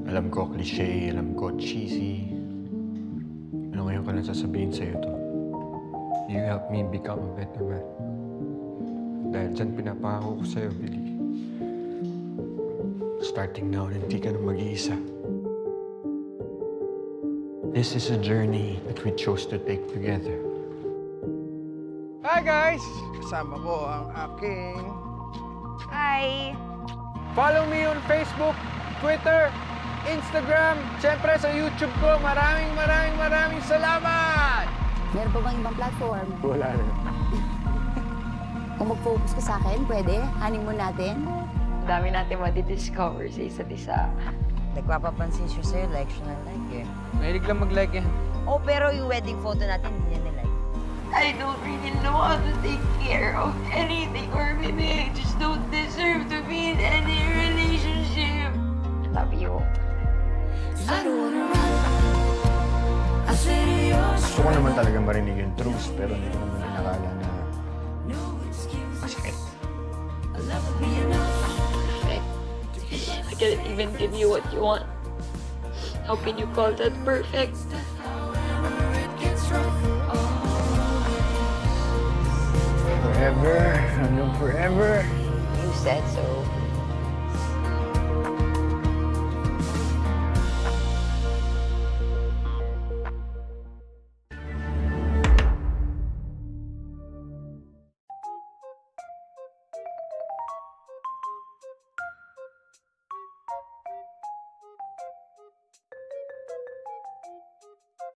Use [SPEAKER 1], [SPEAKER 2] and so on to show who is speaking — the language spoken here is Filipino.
[SPEAKER 1] Alam ko, cliché, alam ko, cheesy. Pero ngayon ko lang sasabihin sa'yo to. You helped me become a better man. Dahil dyan pinapangako ko sa'yo, Billy. Starting now, hindi ka na mag-iisa. This is a journey that we chose to take together.
[SPEAKER 2] Hi guys! Kasama ko ang aking...
[SPEAKER 3] Hi!
[SPEAKER 2] Follow me on Facebook, Twitter, Instagram, siyempre sa YouTube ko. Maraming salamat!
[SPEAKER 4] Meron pa bang ibang platform?
[SPEAKER 1] Wala na.
[SPEAKER 4] Kung mag-focus ka sa akin, pwede? Honeymoon natin?
[SPEAKER 3] Dami natin madi-discover sa isa't isa.
[SPEAKER 5] Nagpapapansin siya sa'yo, like siya na like eh.
[SPEAKER 2] Mahilig lang mag-like eh.
[SPEAKER 5] Oh, pero yung wedding photo natin, hindi niya nilike.
[SPEAKER 3] I don't really know how to take care of anything, or maybe I just don't deserve to be in any relationship. Love you.
[SPEAKER 1] Gusto ko naman talaga marinig yung truth, pero hindi ko naman inakala na masakit.
[SPEAKER 3] I can't even give you what you want. How can you call that perfect?
[SPEAKER 1] Forever, hanggang forever.
[SPEAKER 5] You said so.